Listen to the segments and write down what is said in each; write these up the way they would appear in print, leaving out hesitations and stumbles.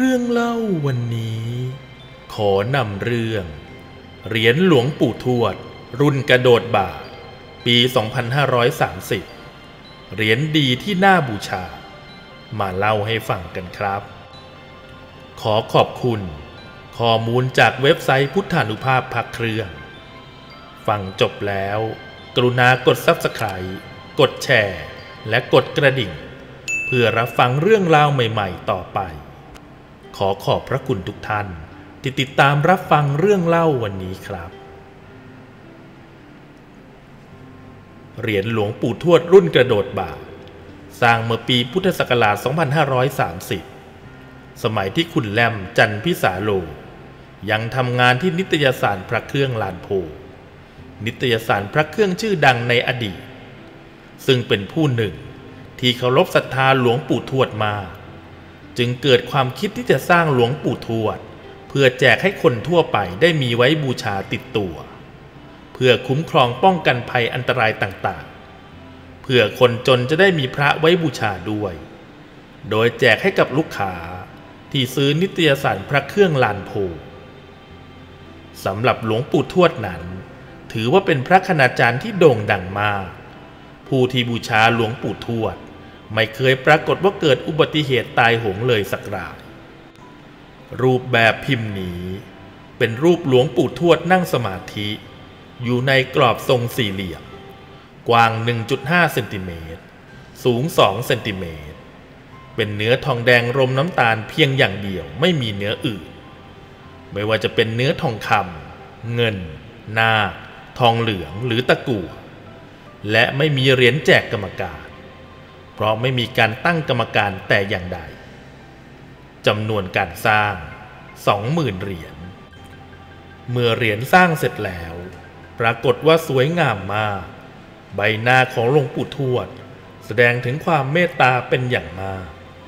รื่องเล่าวันนี้ขอนำเรื่องเหรียญหลวงปู่ทวดรุ่นกระโดดบาทปี 2530 เหรียญดีที่น่าบูชามาเล่าให้ฟังกันครับขอขอบคุณข้อมูลจากเว็บไซต์พุทธานุภาพพระเครื่องฟังจบแล้วกรุณากด Subscribe กดแชร์และกดกระดิ่งเพื่อรับฟังเรื่องราวใหม่ๆต่อไปขอขอบพระคุณทุกท่านที่ติดตามรับฟังเรื่องเล่าวันนี้ครับเหรียญหลวงปู่ทวดรุ่นกระโดดบาทสร้างเมื่อปีพุทธศักราช 2530 สมัยที่คุณแลมจันทร์พิสาโลยังทำงานที่นิตยสารพระเครื่องลานโพนิตยสารพระเครื่องชื่อดังในอดีตซึ่งเป็นผู้หนึ่งที่เคารพศรัทธาหลวงปู่ทวดมาจึงเกิดความคิดที่จะสร้างหลวงปู่ทวดเพื่อแจกให้คนทั่วไปได้มีไว้บูชาติดตัวเพื่อคุ้มครองป้องกันภัยอันตรายต่างๆเพื่อคนจนจะได้มีพระไว้บูชาด้วยโดยแจกให้กับลูกค้าที่ซื้อนิตยสารพระเครื่องลานโพสำหรับหลวงปู่ทวดนั้นถือว่าเป็นพระคณาจารย์ที่โด่งดังมากผู้ที่บูชาหลวงปู่ทวดไม่เคยปรากฏว่าเกิดอุบัติเหตุตายโหงเลยสักรายรูปแบบพิมพ์นี้เป็นรูปหลวงปู่ทวดนั่งสมาธิอยู่ในกรอบทรงสี่เหลี่ยมกว้าง 1.5 เซนติเมตรสูง 2 เซนติเมตรเป็นเนื้อทองแดงรมน้ำตาลเพียงอย่างเดียวไม่มีเนื้ออื่นไม่ว่าจะเป็นเนื้อทองคำเงินนาคทองเหลืองหรือตะกั่วและไม่มีเหรียญแจกกรรมการเพราะไม่มีการตั้งกรรมการแต่อย่างใดจำนวนการสร้าง 20,000 เหรียญเมื่อเหรียญสร้างเสร็จแล้วปรากฏว่าสวยงามมากใบหน้าของหลวงปู่ทวดแสดงถึงความเมตตาเป็นอย่างมาก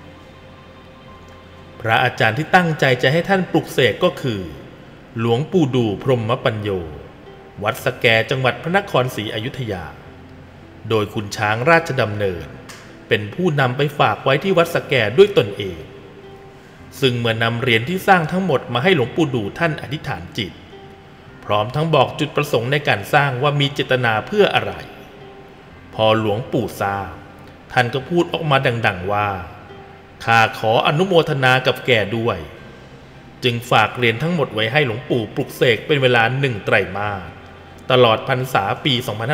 พระอาจารย์ที่ตั้งใจจะให้ท่านปลุกเสกก็คือหลวงปู่ดูพรหมปัญโยวัดสแกจังหวัดพระนครศรีอยุธยาโดยคุณช้างราชดำเนินเป็นผู้นำไปฝากไว้ที่วัดสแกด้วยตนเองซึ่งเมื่อนำเหรียญที่สร้างทั้งหมดมาให้หลวงปู่ดูท่านอธิษฐานจิตพร้อมทั้งบอกจุดประสงค์ในการสร้างว่ามีเจตนาเพื่ออะไรพอหลวงปู่ทราบท่านก็พูดออกมาดังๆว่าข้าขออนุโมทนากับแกด้วยจึงฝากเหรียญทั้งหมดไว้ให้หลวงปู่ปลุกเสกเป็นเวลา1 ไตรมาสตลอดพรรษาปี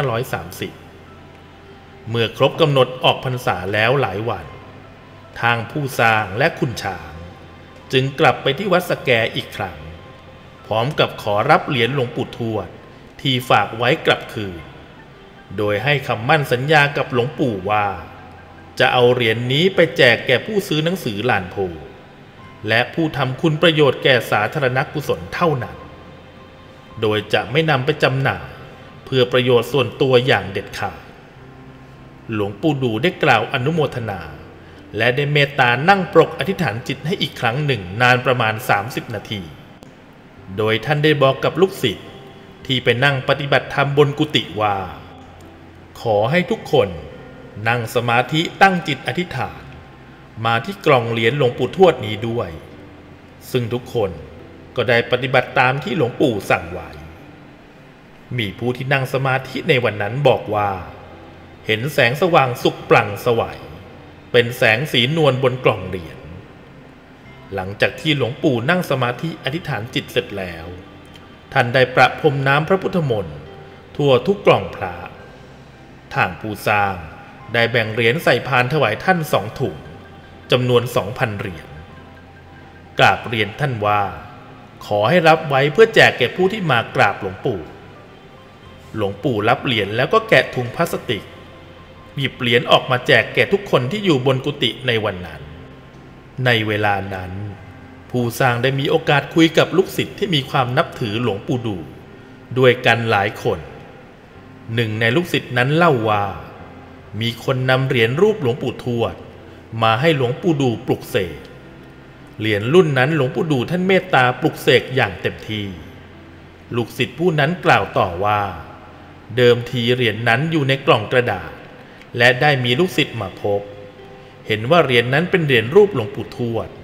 2530 เมื่อครบกำหนดออกพรรษาแล้วหลายวันทางผู้สร้างและคุณช้างจึงกลับไปที่วัดสแกอีกครั้งพร้อมกับขอรับเหรียญหลวงปู่ทวดที่ฝากไว้กลับคืนโดยให้คำมั่นสัญญากับหลวงปู่ว่าจะเอาเหรียญนี้ไปแจกแก่ผู้ซื้อหนังสือลานโพและผู้ทำคุณประโยชน์แก่สาธารณกุศลเท่านั้นโดยจะไม่นำไปจำหน่ายเพื่อประโยชน์ส่วนตัวอย่างเด็ดขาดหลวงปู่ดูได้กล่าวอนุโมทนาและได้เมตตานั่งปรกอธิษฐานจิตให้อีกครั้งหนึ่งนานประมาณ30 นาทีโดยท่านได้บอกกับลูกศิษย์ที่ไปนั่งปฏิบัติธรรมบนกุฏิว่าขอให้ทุกคนนั่งสมาธิตั้งจิตอธิษฐานมาที่กล่องเหรียญหลวงปู่ทวดนี้ด้วยซึ่งทุกคนก็ได้ปฏิบัติตามที่หลวงปู่สั่งไว้มีผู้ที่นั่งสมาธิในวันนั้นบอกว่าเห็นแสงสว่างสุกปลั่งไสวเป็นแสงสีนวลบนกล่องเหรียญหลังจากที่หลวงปู่นั่งสมาธิอธิษฐานจิตเสร็จแล้วท่านได้ประพรมน้ำพระพุทธมนต์ทั่วทุกกล่องพระทางผู้สร้างได้แบ่งเหรียญใส่พานถวายท่าน2 ถุงจำนวน 2,000 เหรียญกราบเรียนท่านว่าขอให้รับไว้เพื่อแจกแก่ผู้ที่มากราบหลวงปู่หลวงปู่รับเหรียญแล้วก็แกะถุงพลาสติกหยิบเหรียญออกมาแจกแก่ทุกคนที่อยู่บนกุฏิในวันนั้นในเวลานั้นผู้สร้างได้มีโอกาสคุยกับลูกศิษย์ที่มีความนับถือหลวงปู่ดูด้วยกันหลายคนหนึ่งในลูกศิษย์นั้นเล่าว่ามีคนนำเหรียญรูปหลวงปู่ทวดมาให้หลวงปู่ดูปลุกเสกเหรียญรุ่นนั้นหลวงปู่ดูท่านเมตตาปลุกเสกอย่างเต็มที่ลูกศิษย์ผู้นั้นกล่าวต่อว่าเดิมทีเหรียญนั้นอยู่ในกล่องกระดาษและได้มีลูกศิษย์มาพบเห็นว่าเหรียญนั้นเป็นเหรียญรูปหลวงปู่ทวด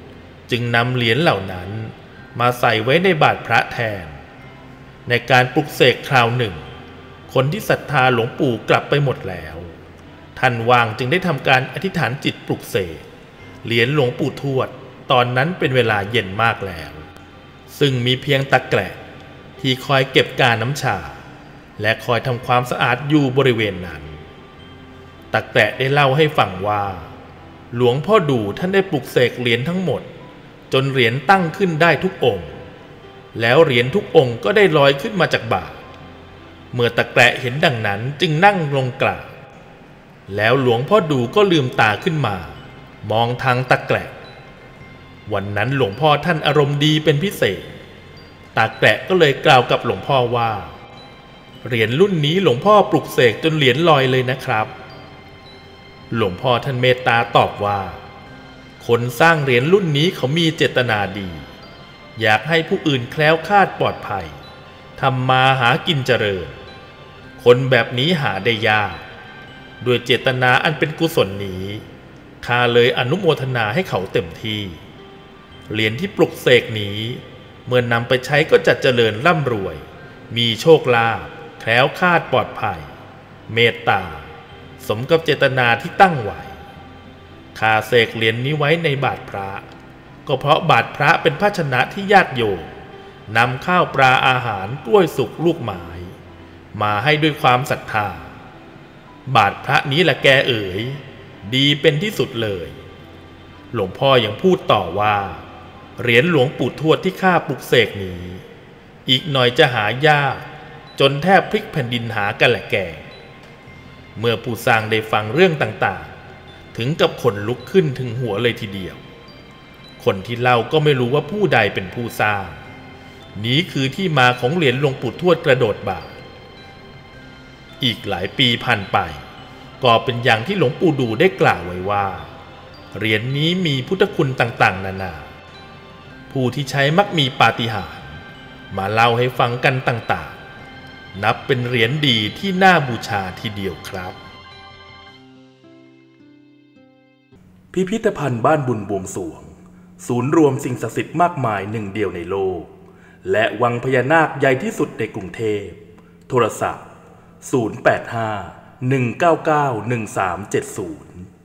จึงนำเหรียญเหล่านั้นมาใส่ไว้ในบาตรพระแทนในการปลุกเสกคราวหนึ่งคนที่ศรัทธาหลวงปู่กลับไปหมดแล้วท่านวางจึงได้ทำการอธิษฐานจิตปลุกเสกเหรียญหลวงปู่ทวดตอนนั้นเป็นเวลาเย็นมากแล้วซึ่งมีเพียงตะแกรงที่คอยเก็บกาน้ำชาและคอยทำความสะอาดอยู่บริเวณนั้นตะแกรงได้เล่าให้ฟังว่าหลวงพ่อดูท่านได้ปลุกเสกเหรียญทั้งหมดจนเหรียญตั้งขึ้นได้ทุกองค์แล้วเหรียญทุกองค์ก็ได้ลอยขึ้นมาจากบาตรเมื่อตะแกรงเห็นดังนั้นจึงนั่งลงกราบแล้วหลวงพ่อดูก็ลืมตาขึ้นมามองทางตะแกรงวันนั้นหลวงพ่อท่านอารมณ์ดีเป็นพิเศษตะแกรงก็เลยกล่าวกับหลวงพ่อว่าเหรียญรุ่นนี้หลวงพ่อปลุกเสกจนเหรียญลอยเลยนะครับหลวงพ่อท่านเมตตาตอบว่าคนสร้างเหรียญรุ่นนี้เขามีเจตนาดีอยากให้ผู้อื่นแคล้วคลาดปลอดภัยทำมาหากินเจริญคนแบบนี้หาได้ยากด้วยเจตนาอันเป็นกุศลนี้ข้าเลยอนุโมทนาให้เขาเต็มที่เหรียญที่ปลุกเสกนี้เมื่อนำไปใช้ก็จะเจริญร่ำรวยมีโชคลาภแคล้วคลาดปลอดภัยเมตตาสมกับเจตนาที่ตั้งไว้ข้าเสกเหรียญนี้ไว้ในบาตรพระก็เพราะบาตรพระเป็นภาชนะที่ญาติโยมนำข้าวปลาอาหารกล้วยสุกลูกไม้มาให้ด้วยความศรัทธาบาตรพระนี้แหละแกเอ๋ยดีเป็นที่สุดเลยหลวงพ่อยังพูดต่อว่าเหรียญหลวงปู่ทวดที่ข้าปลุกเสกนี้อีกหน่อยจะหายากจนแทบพลิกแผ่นดินหากันแหละแกเมื่อผู้สร้างได้ฟังเรื่องต่างๆถึงกับขนลุกขึ้นถึงหัวเลยทีเดียวคนที่เล่าก็ไม่รู้ว่าผู้ใดเป็นผู้สร้างนี้คือที่มาของเหรียญหลวงปู่ทวดกระโดดบาตรอีกหลายปีผ่านไปก็เป็นอย่างที่หลวงปู่ดูได้กล่าวไว้ว่าเหรียญนี้มีพุทธคุณต่างๆนานาผู้ที่ใช้มักมีปาฏิหาริย์มาเล่าให้ฟังกันต่างๆนับเป็นเหรียญดีที่น่าบูชาทีเดียวครับพิพิธภัณฑ์บ้านบุญบวงสรวงศูนย์รวมสิ่งศักดิ์สิทธิ์มากมายหนึ่งเดียวในโลกและวังพญานาคใหญ่ที่สุดในกรุงเทพโทรศัพท์085 199 1370